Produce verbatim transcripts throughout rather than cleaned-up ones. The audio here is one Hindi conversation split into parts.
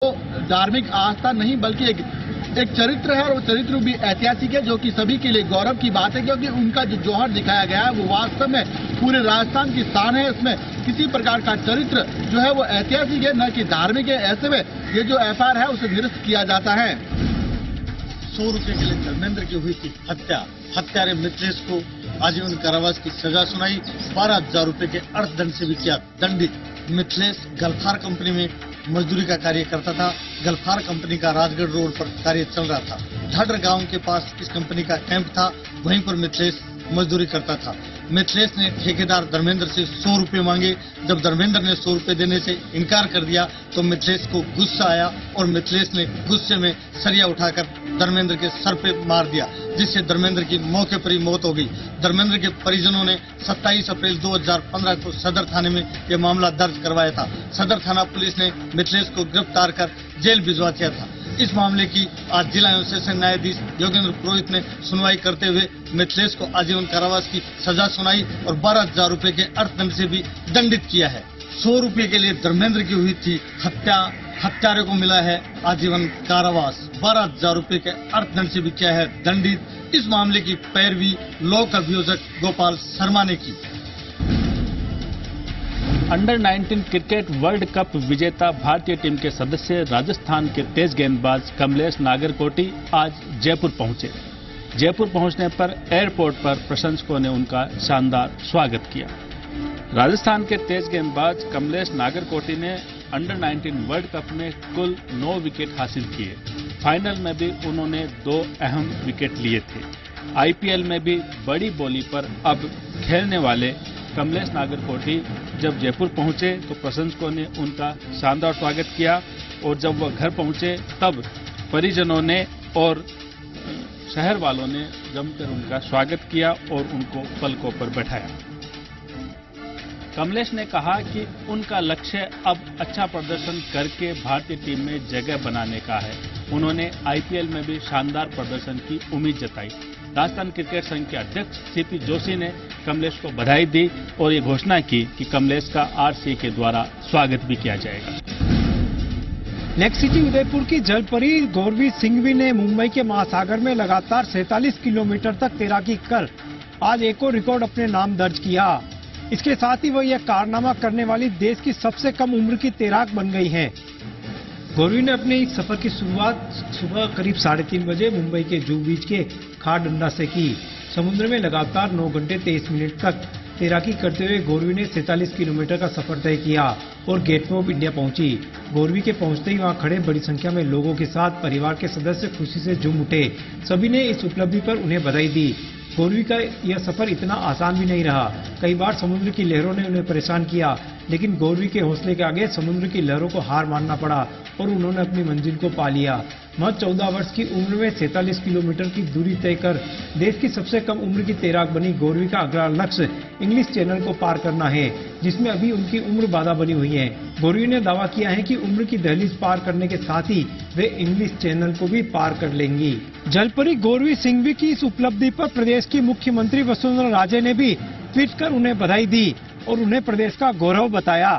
धार्मिक आस्था नहीं बल्कि एक एक चरित्र है और वो चरित्र भी ऐतिहासिक है, जो कि सभी के लिए गौरव की बात है, क्योंकि उनका जो जौहर दिखाया गया है वो वास्तव में पूरे राजस्थान की शान है। इसमें किसी प्रकार का चरित्र जो है वो ऐतिहासिक है, न कि धार्मिक है। ऐसे में ये जो एफ आई आर है उसे निरस्त किया जाता है। सौ रुपए के लिए धर्मेंद्र की हुई थी हत्या, हत्यारे मिथिलेश को आजीवन कारावास की सजा सुनाई, बारह हजार रूपए के अर्थदंड से भी किया दंडित। मिथिलेश गल्फार कंपनी में मजदूरी का कार्य करता था। गल्फार कंपनी का राजगढ़ रोड पर कार्य चल रहा था। ढाडर गांव के पास इस कंपनी का कैंप था, वहीं पर मिथिलेश मजदूरी करता था। मिथिलेश ने ठेकेदार धर्मेंद्र से सौ रुपए मांगे। जब धर्मेंद्र ने सौ रुपए देने से इनकार कर दिया तो मिथिलेश को गुस्सा आया और मिथिलेश ने गुस्से में सरिया उठाकर धर्मेंद्र के सर पे मार दिया, जिससे धर्मेंद्र की मौके पर ही मौत हो गई। धर्मेंद्र के परिजनों ने सत्ताईस अप्रैल दो हजार पंद्रह को सदर थाने में यह मामला दर्ज करवाया था। सदर थाना पुलिस ने मिथिलेश को गिरफ्तार कर जेल भिजवा दिया था। इस मामले की आज जिला एवं सेशन न्यायाधीश योगेंद्र पुरोहित ने सुनवाई करते हुए मिथिलेश को आजीवन कारावास की सजा सुनाई और बारह हजार रूपए के अर्थदंड से भी दंडित किया है। सौ रुपए के लिए धर्मेंद्र की हुई थी हत्या, हत्यारे को मिला है आजीवन कारावास, बारह हजार रूपए के अर्थदंड से भी किया है दंडित। इस मामले की पैरवी लोक अभियोजक गोपाल शर्मा ने की। Under nineteen cricket world cup विजेता भारतीय टीम के सदस्य राजस्थान के तेज गेंदबाज कमलेश नागरकोटी आज जयपुर पहुंचे। जयपुर पहुंचने पर एयरपोर्ट पर प्रशंसकों ने उनका शानदार स्वागत किया। राजस्थान के तेज गेंदबाज कमलेश नागरकोटी ने अंडर नाइनटीन वर्ल्ड कप में कुल नौ विकेट हासिल किए। फाइनल में भी उन्होंने दो अहम विकेट लिए थे। आईपीएल में भी बड़ी बोली पर अब खेलने वाले कमलेश नागरकोटी जब जयपुर पहुंचे तो प्रशंसकों ने उनका शानदार स्वागत किया और जब वह घर पहुंचे तब परिजनों ने और शहर वालों ने जमकर उनका स्वागत किया और उनको पलकों पर बैठाया। कमलेश ने कहा कि उनका लक्ष्य अब अच्छा प्रदर्शन करके भारतीय टीम में जगह बनाने का है। उन्होंने आईपीएल में भी शानदार प्रदर्शन की उम्मीद जताई। राजस्थान क्रिकेट संघ के अध्यक्ष सीपी जोशी ने कमलेश को बधाई दी और ये घोषणा की कि कमलेश का आरसीए के द्वारा स्वागत भी किया जाएगा। नेक्स्ट सिटी उदयपुर की जलपरी गौरवी सिंघवी ने मुंबई के महासागर में लगातार सैंतालीस किलोमीटर तक तैराकी कर आज एक और रिकॉर्ड अपने नाम दर्ज किया। इसके साथ ही वह यह कारनामा करने वाली देश की सबसे कम उम्र की तैराक बन गई हैं। गौरवी ने अपने इस सफर की शुरुआत सुबह करीब साढ़े तीन बजे मुंबई के जुहू बीच के खारडंडा से की। समुद्र में लगातार नौ घंटे तेईस मिनट तक तैराकी करते हुए गौरवी ने सैंतालीस किलोमीटर का सफर तय किया और गेटवे ऑफ इंडिया पहुंची। गौरवी के पहुंचते ही वहां खड़े बड़ी संख्या में लोगों के साथ परिवार के सदस्य खुशी से झूम उठे। सभी ने इस उपलब्धि पर उन्हें बधाई दी। गौरवी का यह सफर इतना आसान भी नहीं रहा। कई बार समुद्र की लहरों ने उन्हें परेशान किया, लेकिन गौरवी के हौसले के आगे समुद्र की लहरों को हार मानना पड़ा और उन्होंने अपनी मंजिल को पा लिया। महज चौदह वर्ष की उम्र में सैंतालीस किलोमीटर की दूरी तय कर देश की सबसे कम उम्र की तैराक बनी गौरवी का अगला लक्ष्य इंग्लिश चैनल को पार करना है, जिसमें अभी उनकी उम्र बाधा बनी हुई है। गौरवी ने दावा किया है कि उम्र की दहलीज पार करने के साथ ही वे इंग्लिश चैनल को भी पार कर लेंगी। जलपरी गौरवी सिंघवी की इस उपलब्धि पर प्रदेश की मुख्यमंत्री वसुंधरा राजे ने भी ट्वीट कर उन्हें बधाई दी और उन्हें प्रदेश का गौरव बताया।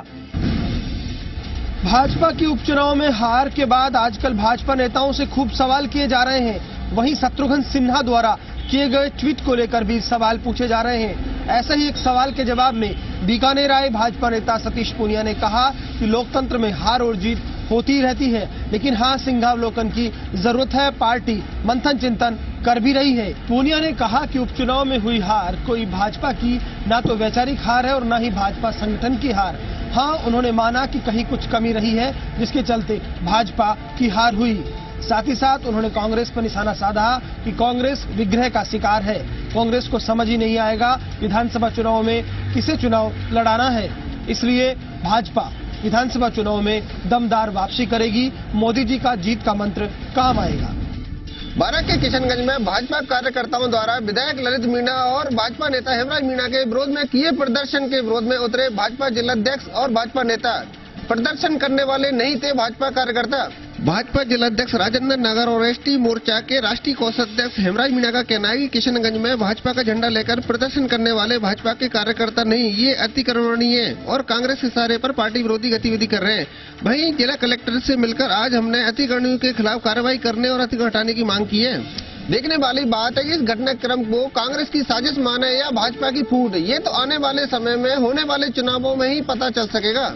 भाजपा की उपचुनाव में हार के बाद आजकल भाजपा नेताओं से खूब सवाल किए जा रहे हैं। वहीं शत्रुघ्न सिन्हा द्वारा किए गए ट्वीट को लेकर भी सवाल पूछे जा रहे हैं। ऐसे ही एक सवाल के जवाब में बीकानेर आए भाजपा नेता सतीश पूनिया ने कहा कि लोकतंत्र में हार और जीत होती रहती है, लेकिन हाँ, सिंहावलोकन की जरूरत है। पार्टी मंथन चिंतन कर भी रही है। पूनिया ने कहा कि उपचुनाव में हुई हार कोई भाजपा की ना तो वैचारिक हार है और ना ही भाजपा संगठन की हार। हाँ, उन्होंने माना कि कहीं कुछ कमी रही है जिसके चलते भाजपा की हार हुई। साथ ही साथ उन्होंने कांग्रेस पर निशाना साधा कि कांग्रेस विग्रह का शिकार है। कांग्रेस को समझ ही नहीं आएगा विधानसभा चुनाव में किसे चुनाव लड़ाना है, इसलिए भाजपा विधानसभा चुनाव में दमदार वापसी करेगी। मोदी जी का जीत का मंत्र काम आएगा। बारां के किशनगंज में भाजपा कार्यकर्ताओं द्वारा विधायक ललित मीणा और भाजपा नेता हेमराज मीणा के विरोध में किए प्रदर्शन के विरोध में उतरे भाजपा जिलाध्यक्ष और भाजपा नेता। प्रदर्शन करने वाले नहीं थे भाजपा कार्यकर्ता। भाजपा जिलाध्यक्ष राजेंद्र नगर और एसटी मोर्चा के राष्ट्रीय कोषाध्यक्ष हेमराज मीणा का कहना है कि किशनगंज में भाजपा का झंडा लेकर प्रदर्शन करने वाले भाजपा के कार्यकर्ता नहीं, ये अतिक्रमणीय है और कांग्रेस के इशारे पर पार्टी विरोधी गतिविधि कर रहे हैं। वहीं जिला कलेक्टर से मिलकर आज हमने अतिक्रमणियों के खिलाफ कार्रवाई करने और अतिक्रमण हटाने की मांग की है। देखने वाली बात है कि इस घटनाक्रम को कांग्रेस की साजिश माने या भाजपा की फूट, ये तो आने वाले समय में होने वाले चुनावों में ही पता चल सकेगा।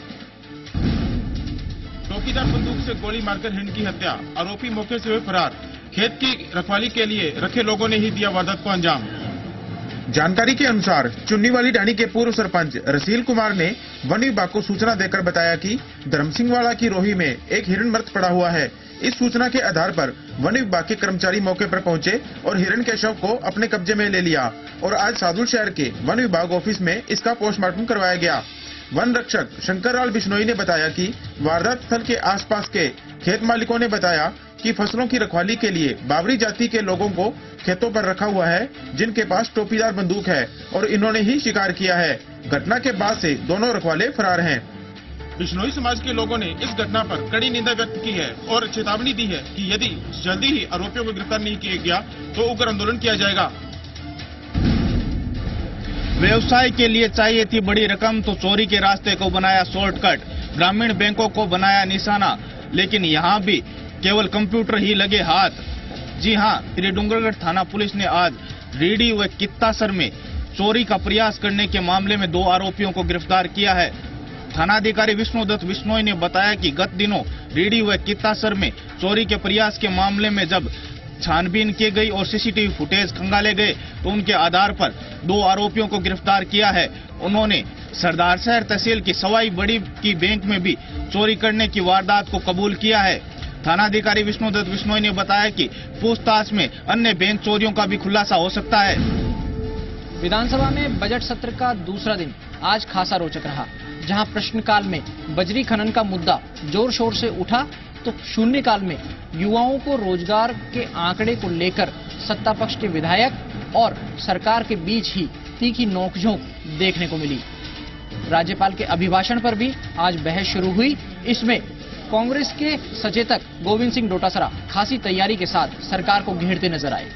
चौकीदार बंदूक से गोली मारकर हिंड की हत्या, आरोपी मौके से हुए फरार। खेत की रखवाली के लिए रखे लोगों ने ही दिया वारदात को अंजाम। जानकारी के अनुसार चुन्नीवाली डाणी के पूर्व सरपंच रसील कुमार ने वन विभाग को सूचना देकर बताया कि धर्मसिंहवाड़ा की रोही में एक हिरण मृत पड़ा हुआ है। इस सूचना के आधार पर वन विभाग के कर्मचारी मौके पर पहुंचे और हिरण के शव को अपने कब्जे में ले लिया और आज सादुल शहर के वन विभाग ऑफिस में इसका पोस्टमार्टम करवाया गया। वन रक्षक शंकरलाल बिश्नोई ने बताया कि वारदात स्थल के आसपास के खेत मालिकों ने बताया कि फसलों की रखवाली के लिए बावरी जाति के लोगों को खेतों पर रखा हुआ है, जिनके पास टोपीदार बंदूक है और इन्होंने ही शिकार किया है। घटना के बाद से दोनों रखवाले फरार हैं। बिश्नोई समाज के लोगों ने इस घटना पर कड़ी निंदा व्यक्त की है और चेतावनी दी है कि यदि जल्दी ही आरोपियों को गिरफ्तार नहीं किया गया तो उग्र आंदोलन किया जाएगा। व्यवसाय के लिए चाहिए थी बड़ी रकम तो चोरी के रास्ते को बनाया शॉर्टकट, ग्रामीण बैंकों को बनाया निशाना, लेकिन यहाँ भी केवल कंप्यूटर ही लगे हाथ। जी हां, श्री डूंगरगढ़ थाना पुलिस ने आज रीडी व कित्तासर में चोरी का प्रयास करने के मामले में दो आरोपियों को गिरफ्तार किया है। थानाधिकारी विष्णुदत्त बिश्नोई ने बताया कि गत दिनों रीडी व कित्तासर में चोरी के प्रयास के मामले में जब छानबीन की गई और सीसीटीवी फुटेज खंगाले गए तो उनके आधार पर दो आरोपियों को गिरफ्तार किया है। उन्होंने सरदार शहर तहसील की सवाई बड़ी की बैंक में भी चोरी करने की वारदात को कबूल किया है। थानाधिकारी विष्णुदत्त बिश्नोई ने बताया कि पूछताछ में अन्य बैंक चोरियों का भी खुलासा हो सकता है। विधानसभा में बजट सत्र का दूसरा दिन आज खासा रोचक रहा, जहां प्रश्नकाल में बजरी खनन का मुद्दा जोर शोर से उठा तो शून्यकाल में युवाओं को रोजगार के आंकड़े को लेकर सत्ता पक्ष के विधायक और सरकार के बीच ही तीखी नोकझोंक देखने को मिली। राज्यपाल के अभिभाषण पर भी आज बहस शुरू हुई। इसमें कांग्रेस के सचेतक गोविंद सिंह डोटासरा खासी तैयारी के साथ सरकार को घेरते नजर आए।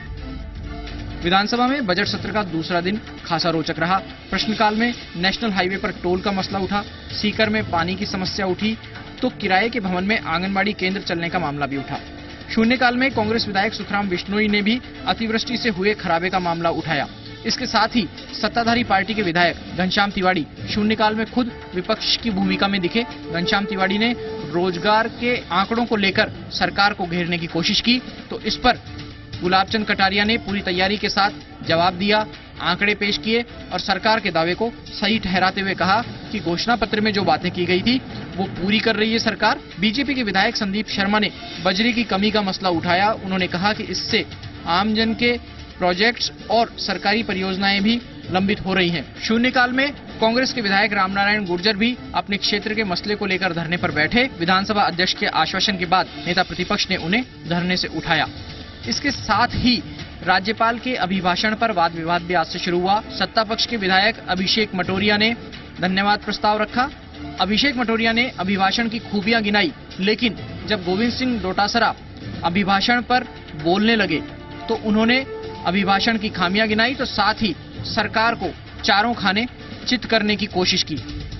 विधानसभा में बजट सत्र का दूसरा दिन खासा रोचक रहा। प्रश्नकाल में नेशनल हाईवे पर टोल का मसला उठा, सीकर में पानी की समस्या उठी तो किराए के भवन में आंगनबाड़ी केंद्र चलने का मामला भी उठा। शून्यकाल में कांग्रेस विधायक सुखराम बिश्नोई ने भी अतिवृष्टि से हुए खराबे का मामला उठाया। इसके साथ ही सत्ताधारी पार्टी के विधायक घनश्याम तिवाड़ी शून्यकाल में खुद विपक्ष की भूमिका में दिखे। घनश्याम तिवाड़ी ने रोजगार के आंकड़ों को लेकर सरकार को घेरने की कोशिश की तो इस पर गुलाबचंद कटारिया ने पूरी तैयारी के साथ जवाब दिया, आंकड़े पेश किए और सरकार के दावे को सही ठहराते हुए कहा कि घोषणा पत्र में जो बातें की गई थी वो पूरी कर रही है सरकार। बीजेपी के विधायक संदीप शर्मा ने बजरी की कमी का मसला उठाया। उन्होंने कहा कि इससे आमजन के प्रोजेक्ट्स और सरकारी परियोजनाएं भी लंबित हो रही हैं। शून्यकाल में कांग्रेस के विधायक रामनारायण गुर्जर भी अपने क्षेत्र के मसले को लेकर धरने पर बैठे। विधानसभा अध्यक्ष के आश्वासन के बाद नेता प्रतिपक्ष ने उन्हें धरने से उठाया। इसके साथ ही राज्यपाल के अभिभाषण पर वाद विवाद भी आज से शुरू हुआ। सत्ता पक्ष के विधायक अभिषेक मटोरिया ने धन्यवाद प्रस्ताव रखा। अभिषेक मटोरिया ने अभिभाषण की खूबियां गिनाई, लेकिन जब गोविंद सिंह डोटासरा अभिभाषण पर बोलने लगे तो उन्होंने अभिभाषण की खामियां गिनाई तो साथ ही सरकार को चारों खाने चित करने की कोशिश की।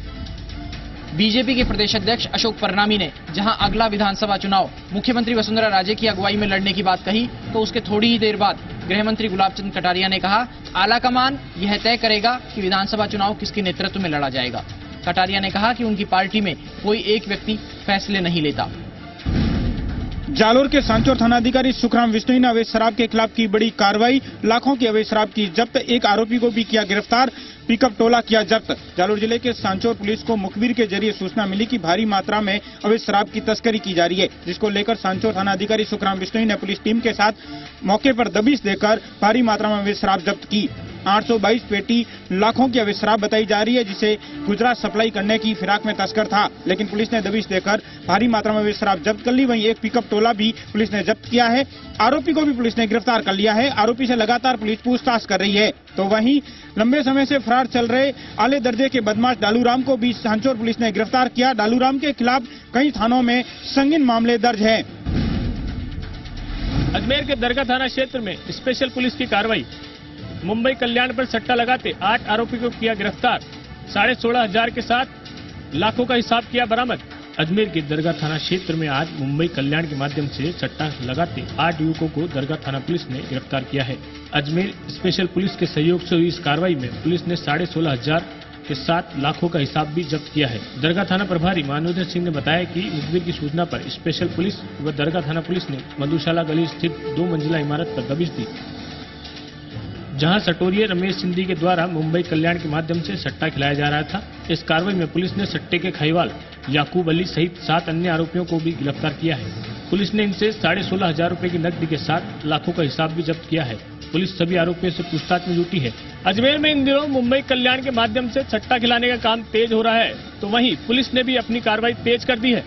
बीजेपी के प्रदेश अध्यक्ष अशोक परनामी ने जहां अगला विधानसभा चुनाव मुख्यमंत्री वसुंधरा राजे की अगुवाई में लड़ने की बात कही तो उसके थोड़ी ही देर बाद गृह मंत्री गुलाबचंद कटारिया ने कहा आलाकमान यह तय करेगा कि विधानसभा चुनाव किसके नेतृत्व में लड़ा जाएगा। कटारिया ने कहा कि उनकी पार्टी में कोई एक व्यक्ति फैसले नहीं लेता। जालोर के सांचौर थानाधिकारी सुखराम बिश्नोई ने अवैध शराब के खिलाफ की बड़ी कार्रवाई, लाखों की अवैध शराब की जब्त, एक आरोपी को भी किया गिरफ्तार, पिकअप टोला किया जब्त। जालोर जिले के सांचौर पुलिस को मुखबिर के जरिए सूचना मिली कि भारी मात्रा में अवैध शराब की तस्करी की जा रही है, जिसको लेकर सांचौर थानाधिकारी सुखराम बिश्नोई ने पुलिस टीम के साथ मौके पर दबिश देकर भारी मात्रा में अवैध शराब जब्त की। आठ सौ बाईस पेटी लाखों की अवैध शराब बताई जा रही है, जिसे गुजरात सप्लाई करने की फिराक में तस्कर था। लेकिन पुलिस ने दबिश देकर भारी मात्रा में अवैध शराब जब्त कर ली। वहीं एक पिकअप टोला भी पुलिस ने जब्त किया है। आरोपी को भी पुलिस ने गिरफ्तार कर लिया है। आरोपी से लगातार पुलिस पूछताछ कर रही है। तो वहीं लंबे समय से फरार चल रहे आले दर्जे के बदमाश डालूराम को भी सांचौर पुलिस ने गिरफ्तार किया। डालूराम के खिलाफ कई थानों में संगीन मामले दर्ज हैं। अजमेर के दरगाह थाना क्षेत्र में स्पेशल पुलिस की कार्रवाई। मुंबई कल्याण पर सट्टा लगाते आठ आरोपी को किया गिरफ्तार। साढ़े सोलह हजार के साथ लाखों का हिसाब किया बरामद। अजमेर के दरगाह थाना क्षेत्र में आज मुंबई कल्याण के माध्यम से सट्टा लगाते आठ युवकों को दरगाह थाना पुलिस ने गिरफ्तार किया है। अजमेर स्पेशल पुलिस के सहयोग से हुई इस कार्रवाई में पुलिस ने साढ़े सोलह हजार के साथ लाखों का हिसाब भी जब्त किया है। दरगाह थाना प्रभारी मानवेंद्र सिंह ने बताया कि मुखबिर की सूचना पर स्पेशल पुलिस व दरगाह थाना पुलिस ने मधुशाला गली स्थित दो मंजिला इमारत पर दबिश दी, जहां सटोरिये रमेश सिंधी के द्वारा मुंबई कल्याण के माध्यम से सट्टा खिलाया जा रहा था। इस कार्रवाई में पुलिस ने सट्टे के खाईवाल याकूब अली सहित सात अन्य आरोपियों को भी गिरफ्तार किया है। पुलिस ने इनसे साढ़े सोलह हजार रूपए की नकदी के साथ लाखों का हिसाब भी जब्त किया है। पुलिस सभी आरोपियों से पूछताछ में जुटी है। अजमेर में इन दिनों मुंबई कल्याण के माध्यम से सट्टा खिलाने का काम तेज हो रहा है, तो वहीं पुलिस ने भी अपनी कार्रवाई तेज कर दी है।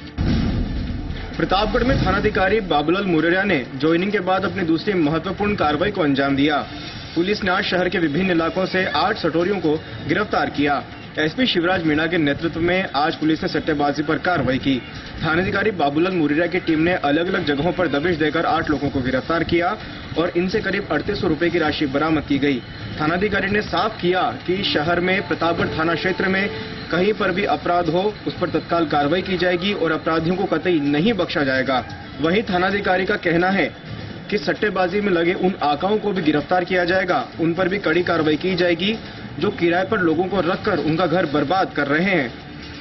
प्रतापगढ़ में थानाधिकारी बाबूलाल मुरेरिया ने ज्वाइनिंग के बाद अपनी दूसरी महत्वपूर्ण कार्रवाई को अंजाम दिया। पुलिस ने आज शहर के विभिन्न इलाकों से आठ सटोरियों को गिरफ्तार किया। एसपी शिवराज मीणा के नेतृत्व में आज पुलिस ने सट्टेबाजी पर कार्रवाई की। थानाधिकारी बाबूलाल मुरेरिया की टीम ने अलग अलग जगहों पर दबिश देकर आठ लोगों को गिरफ्तार किया और इनसे करीब अड़तीस सौ रूपये की राशि बरामद की गई। थानाधिकारी ने साफ किया कि शहर में प्रतापगढ़ थाना क्षेत्र में कहीं पर भी अपराध हो उस पर तत्काल कार्रवाई की जाएगी और अपराधियों को कतई नहीं बख्शा जाएगा। वहीं थानाधिकारी का कहना है कि सट्टेबाजी में लगे उन आकाओं को भी गिरफ्तार किया जाएगा। उन पर भी कड़ी कार्रवाई की जाएगी जो किराए पर लोगों को रखकर उनका घर बर्बाद कर रहे हैं।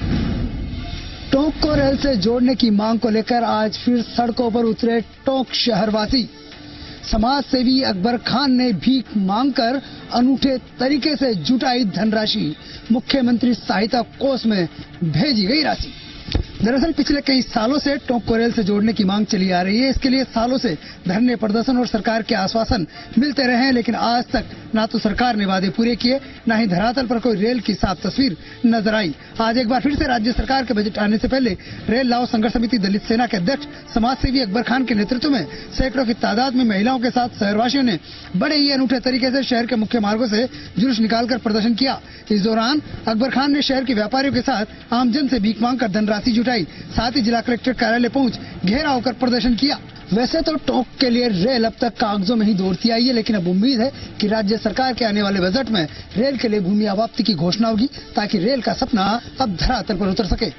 टोंक को रेल से जोड़ने की मांग को लेकर आज फिर सड़कों पर उतरे टोंक शहरवासी। समाज सेवी अकबर खान ने भीख मांगकर अनूठे तरीके से जुटाई धनराशि। मुख्यमंत्री सहायता कोष में भेजी गई राशि। दरअसल पिछले कई सालों से टोंक को रेल से जोड़ने की मांग चली आ रही है। इसके लिए सालों से धरने, प्रदर्शन और सरकार के आश्वासन मिलते रहे हैं, लेकिन आज तक ना तो सरकार ने वादे पूरे किए, ना ही धरातल पर कोई रेल की साफ तस्वीर नजर आई। आज एक बार फिर से राज्य सरकार के बजट आने से पहले रेल लाओ संघर्ष समिति दलित सेना के अध्यक्ष समाज सेवी अकबर खान के नेतृत्व में सैकड़ों की तादाद में महिलाओं के साथ शहरवासियों ने बड़े ही अनूठे तरीके से शहर के मुख्य मार्गों से जुलूस निकालकर प्रदर्शन किया। इस दौरान अकबर खान ने शहर के व्यापारियों के साथ आमजन से भीख मांगकर धनराशि जुटाई, साथ ही जिला कलेक्ट्रेट कार्यालय पहुंच घेराव होकर प्रदर्शन किया। वैसे तो टोंक के लिए रेल अब तक कागजों में ही दौड़ती आई है, लेकिन अब उम्मीद है कि राज्य सरकार के आने वाले बजट में रेल के लिए भूमि आवाप्ति की घोषणा होगी, ताकि रेल का सपना अब धरातल पर उतर सके।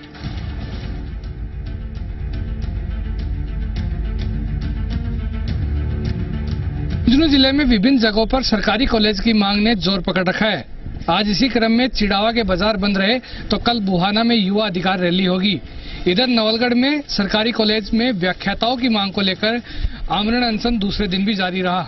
झुंझुनू जिले में विभिन्न जगहों पर सरकारी कॉलेज की मांग ने जोर पकड़ रखा है। आज इसी क्रम में चिड़ावा के बाजार बंद रहे तो कल बुहाना में युवा अधिकार रैली होगी। इधर नवलगढ़ में सरकारी कॉलेज में व्याख्याताओं की मांग को लेकर आमरण अनशन दूसरे दिन भी जारी रहा।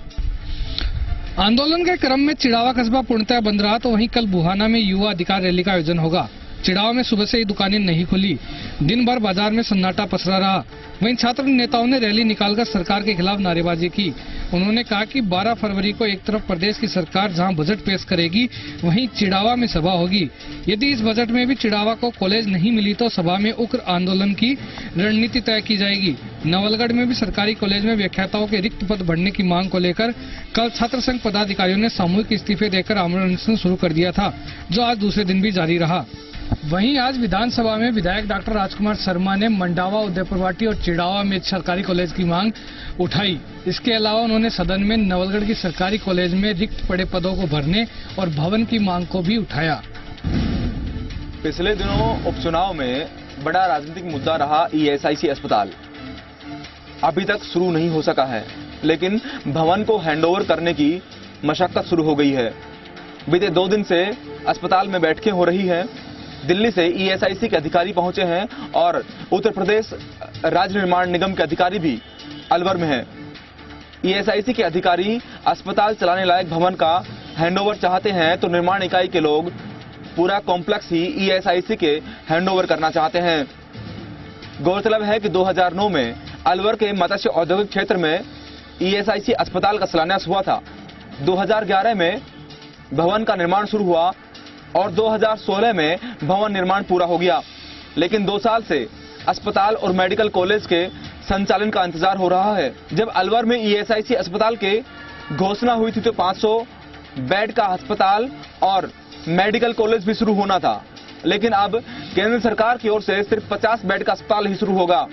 आंदोलन के क्रम में चिड़ावा कस्बा पूर्णतः बंद रहा तो वहीं कल बुहाना में युवा अधिकार रैली का आयोजन होगा। चिड़ावा में सुबह से ही दुकानें नहीं खुली, दिन भर बाजार में सन्नाटा पसरा रहा। वहीं छात्र नेताओं ने रैली निकालकर सरकार के खिलाफ नारेबाजी की। उन्होंने कहा कि बारह फरवरी को एक तरफ प्रदेश की सरकार जहां बजट पेश करेगी, वहीं चिड़ावा में सभा होगी। यदि इस बजट में भी चिड़ावा को कॉलेज नहीं मिली तो सभा में उग्र आंदोलन की रणनीति तय की जाएगी। नवलगढ़ में भी सरकारी कॉलेज में व्याख्याताओं के रिक्त पद भरने की मांग को लेकर कल छात्र संघ पदाधिकारियों ने सामूहिक इस्तीफे देकर आमरण अनशन शुरू कर दिया था, जो आज दूसरे दिन भी जारी रहा। वहीं आज विधानसभा में विधायक डॉक्टर राजकुमार शर्मा ने मंडावा, उदयपुरवाटी और चिड़ावा में सरकारी कॉलेज की मांग उठाई। इसके अलावा उन्होंने सदन में नवलगढ़ की सरकारी कॉलेज में रिक्त पड़े पदों को भरने और भवन की मांग को भी उठाया। पिछले दिनों उपचुनाव में बड़ा राजनीतिक मुद्दा रहा ई एस आई सी अस्पताल। अभी तक शुरू नहीं हो सका है, लेकिन भवन को हैंडओवर करने की मशक्कत शुरू हो गई है। बीते दो दिन से अस्पताल में बैठकें हो रही हैं। दिल्ली से ई एस आई सी के अधिकारी पहुंचे हैं और उत्तर प्रदेश राज्य निर्माण निगम के अधिकारी भी अलवर में हैं। ई एस आई सी के अधिकारी अस्पताल चलाने लायक भवन का हैंडओवर चाहते हैं तो निर्माण इकाई के लोग पूरा complex he E S I सी के हैंडओवर करना चाहते हैं। गौरतलब है कि दो हज़ार नौ में अलवर के मत्स्य औद्योगिक क्षेत्र में ई एस आई सी अस्पताल का शिलान्यास हुआ था। दो हज़ार ग्यारह में भवन का निर्माण शुरू हुआ और दो हज़ार सोलह में भवन निर्माण पूरा हो गया, लेकिन दो साल से अस्पताल और मेडिकल कॉलेज के संचालन का इंतजार हो रहा है। जब अलवर में ईएसआईसी अस्पताल के घोषणा हुई थी तो पाँच सौ बेड का अस्पताल और मेडिकल कॉलेज भी शुरू होना था, लेकिन अब केंद्र सरकार की ओर से सिर्फ पचास बेड का अस्पताल ही शुरू होगा।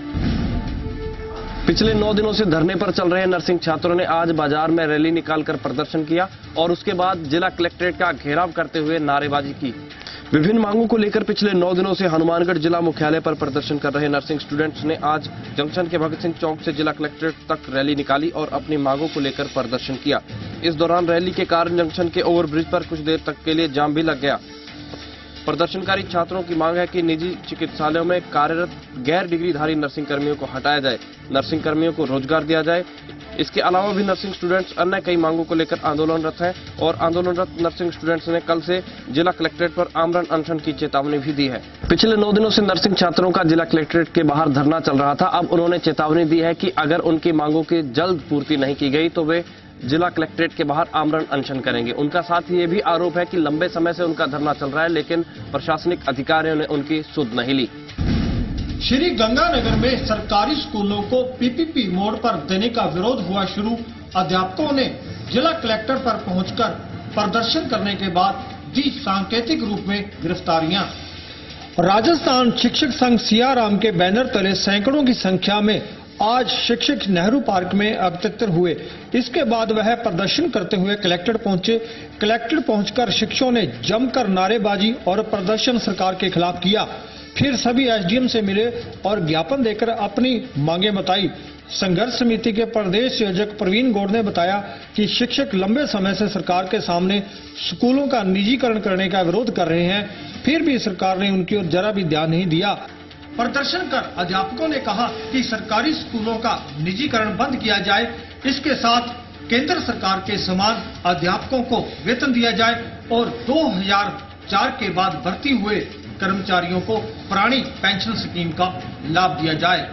पिछले नौ दिनों से धरने पर चल रहे नर्सिंग छात्रों ने आज बाजार में रैली निकालकर प्रदर्शन किया और उसके बाद जिला कलेक्ट्रेट का घेराव करते हुए नारेबाजी की। विभिन्न मांगों को लेकर पिछले नौ दिनों से हनुमानगढ़ जिला मुख्यालय पर प्रदर्शन कर रहे नर्सिंग स्टूडेंट्स ने आज जंक्शन के भगत सिंह चौक से जिला कलेक्ट्रेट तक रैली निकाली और अपनी मांगों को लेकर प्रदर्शन किया। इस दौरान रैली के कारण जंक्शन के ओवरब्रिज पर कुछ देर तक के लिए जाम भी लग गया। प्रदर्शनकारी छात्रों की मांग है कि निजी चिकित्सालयों में कार्यरत गैर डिग्रीधारी नर्सिंग कर्मियों को हटाया जाए, नर्सिंग कर्मियों को रोजगार दिया जाए। इसके अलावा भी नर्सिंग स्टूडेंट्स अन्य कई मांगों को लेकर आंदोलनरत हैं और आंदोलनरत नर्सिंग स्टूडेंट्स ने कल से जिला कलेक्ट्रेट पर आमरण अनशन की चेतावनी भी दी है। पिछले नौ दिनों से नर्सिंग छात्रों का जिला कलेक्ट्रेट के बाहर धरना चल रहा था। अब उन्होंने चेतावनी दी है कि अगर उनकी मांगों की जल्द पूर्ति नहीं की गई तो वे जिला कलेक्ट्रेट के बाहर आमरण अनशन करेंगे। उनका साथ ही ये भी आरोप है कि लंबे समय से उनका धरना चल रहा है, लेकिन प्रशासनिक अधिकारियों ने उनकी सुध नहीं ली। श्री गंगानगर में सरकारी स्कूलों को पीपीपी मोड पर देने का विरोध हुआ शुरू। अध्यापकों ने जिला कलेक्टर पर पहुंचकर प्रदर्शन करने के बाद दी सांकेतिक रूप में गिरफ्तारियां। राजस्थान शिक्षक संघ सियाराम के बैनर तले सैकड़ों की संख्या में आज शिक्षक नेहरू पार्क में एकत्रित हुए। इसके बाद वह प्रदर्शन करते हुए कलेक्टर पहुंचे। कलेक्टर पहुंचकर शिक्षकों ने जमकर नारेबाजी और प्रदर्शन सरकार के खिलाफ किया। फिर सभी एसडीएम से मिले और ज्ञापन देकर अपनी मांगे बताई। संघर्ष समिति के प्रदेश संयोजक प्रवीण गौड़ ने बताया कि शिक्षक लंबे समय से सरकार के सामने स्कूलों का निजीकरण करने का विरोध कर रहे हैं, फिर भी सरकार ने उनकी ओर जरा भी ध्यान नहीं दिया। प्रदर्शन कर अध्यापकों ने कहा कि सरकारी स्कूलों का निजीकरण बंद किया जाए, इसके साथ केंद्र सरकार के समान अध्यापकों को वेतन दिया जाए और दो हज़ार चार के बाद भर्ती हुए कर्मचारियों को पुरानी पेंशन स्कीम का लाभ दिया जाए।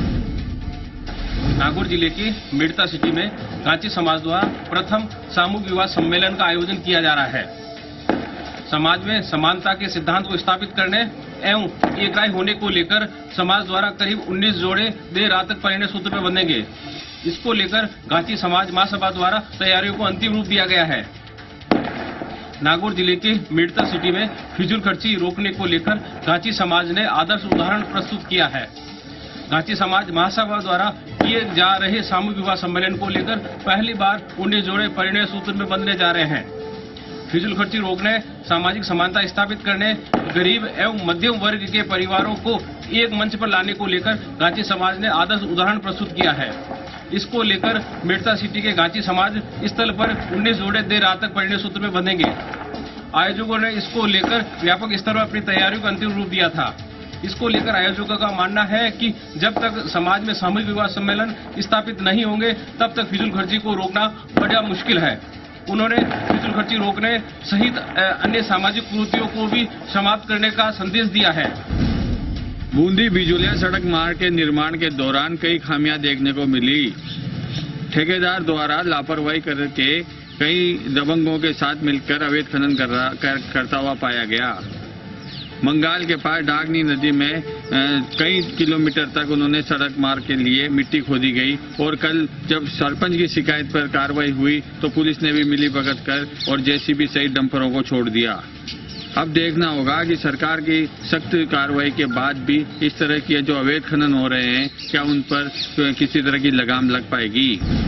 नागौर जिले की मिडता सिटी में गांची समाज द्वारा प्रथम सामूहिक विवाह सम्मेलन का आयोजन किया जा रहा है। समाज में समानता के सिद्धांत को स्थापित करने एवं एक राय होने को लेकर समाज द्वारा करीब उन्नीस जोड़े देर रात तक परिणय सूत्र में बंधेंगे। इसको लेकर गांची समाज महासभा द्वारा तैयारियों को अंतिम रूप दिया गया है। नागौर जिले के मिडता सिटी में फिजूल खर्ची रोकने को लेकर गांची समाज ने आदर्श उदाहरण प्रस्तुत किया है। गांची समाज महासभा द्वारा किए जा रहे सामूहिक विवाह सम्मेलन को लेकर पहली बार उन्नीस जोड़े परिणय सूत्र में बंधने जा रहे हैं। फिजूल खर्ची रोकने, सामाजिक समानता स्थापित करने, गरीब एवं मध्यम वर्ग के परिवारों को एक मंच पर लाने को लेकर गांची समाज ने आदर्श उदाहरण प्रस्तुत किया है। इसको लेकर मिडता सिटी के गांची समाज स्थल पर उन्नीस जोड़े देर रात तक परिणय सूत्र में बंधेंगे। आयोजकों ने इसको लेकर व्यापक स्तर पर अपनी तैयारियों को अंतिम रूप दिया था। इसको लेकर आयोजकों का मानना है कि जब तक समाज में सामूहिक विवाह सम्मेलन स्थापित नहीं होंगे तब तक फिजूल खर्ची को रोकना बड़ा मुश्किल है। उन्होंने फिजूल खर्ची रोकने सहित अन्य सामाजिक कुरीतियों को भी समाप्त करने का संदेश दिया है। बूंदी बिजुलिया सड़क मार्ग के निर्माण के दौरान कई खामियां देखने को मिली। ठेकेदार द्वारा लापरवाही करके कई दबंगों के साथ मिलकर अवैध खनन कर रहा, कर, करता हुआ पाया गया। बंगाल के पास डागनी नदी में आ, कई किलोमीटर तक उन्होंने सड़क मार्ग के लिए मिट्टी खोदी गई और कल जब सरपंच की शिकायत पर कार्रवाई हुई तो पुलिस ने भी मिली भगत कर और जेसीबी सहित डंपरों को छोड़ दिया। अब देखना होगा कि सरकार की सख्त कार्रवाई के बाद भी इस तरह के जो अवैध खनन हो रहे हैं क्या उन पर किसी तरह की लगाम लग पाएगी।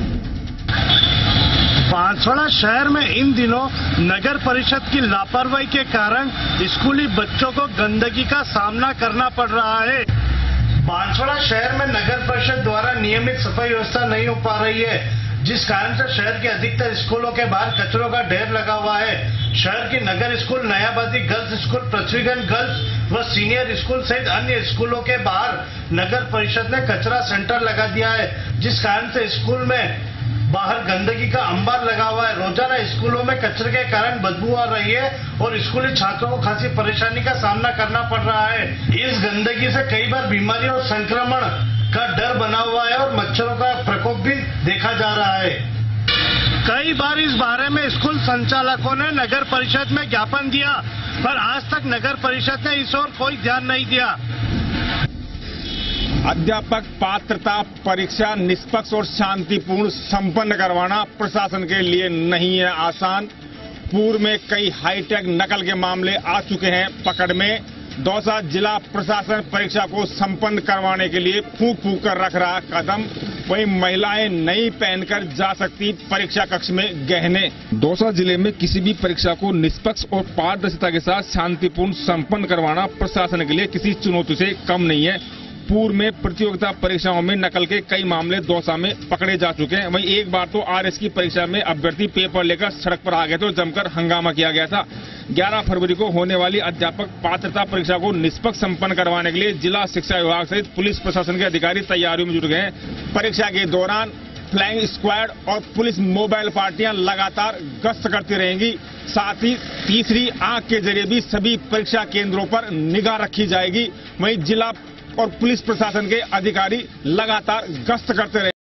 बांसवाड़ा शहर में इन दिनों नगर परिषद की लापरवाही के कारण स्कूली बच्चों को गंदगी का सामना करना पड़ रहा है। बांसवाड़ा शहर में नगर परिषद द्वारा नियमित सफाई व्यवस्था नहीं हो पा रही है, जिस कारण से शहर के अधिकतर स्कूलों के बाहर कचरों का ढेर लगा हुआ है। शहर की नगर school, Nayabadi girls school, Prithviganj girls व सीनियर स्कूल सहित अन्य स्कूलों के बाहर नगर परिषद ने कचरा सेंटर लगा दिया है, जिस कारण से स्कूल में बाहर गंदगी का अंबार लगा हुआ है। रोजाना स्कूलों में कचरे के कारण बदबू आ रही है और स्कूली छात्रों को खासी परेशानी का सामना करना पड़ रहा है। इस गंदगी से कई बार बीमारी और संक्रमण का डर बना हुआ है और मच्छरों का प्रकोप भी देखा जा रहा है। कई बार इस बारे में स्कूल संचालकों ने नगर परिषद में ज्ञापन दिया, पर आज तक नगर परिषद ने इस ओर कोई ध्यान नहीं दिया। अध्यापक पात्रता परीक्षा निष्पक्ष और शांतिपूर्ण संपन्न करवाना प्रशासन के लिए नहीं है आसान। पूर्व में कई हाईटेक नकल के मामले आ चुके हैं पकड़ में। दौसा जिला प्रशासन परीक्षा को संपन्न करवाने के लिए फूंक फूंक कर रख रहा कदम। वहीं महिलाएं नहीं पहनकर जा सकती परीक्षा कक्ष में गहने। दौसा जिले में किसी भी परीक्षा को निष्पक्ष और पारदर्शिता के साथ शांतिपूर्ण संपन्न करवाना प्रशासन के लिए किसी चुनौती से कम नहीं है। पूर्व में प्रतियोगिता परीक्षाओं में नकल के कई मामले दौसा में पकड़े जा चुके हैं। वहीं एक बार तो आरएस की परीक्षा में अभ्यर्थी पेपर लेकर सड़क पर आ गए तो जमकर हंगामा किया गया था। ग्यारह फरवरी को होने वाली अध्यापक पात्रता परीक्षा को निष्पक्ष संपन्न करवाने के लिए जिला शिक्षा विभाग सहित पुलिस प्रशासन के अधिकारी तैयारियों में जुट गए हैं। परीक्षा के दौरान फ्लाइंग स्क्वाड और पुलिस मोबाइल पार्टियां लगातार गश्त करती रहेंगी। साथ ही तीसरी आंख के जरिए भी सभी परीक्षा केंद्रों पर निगाह रखी जाएगी। वहीं जिला और पुलिस प्रशासन के अधिकारी लगातार गश्त करते रहे।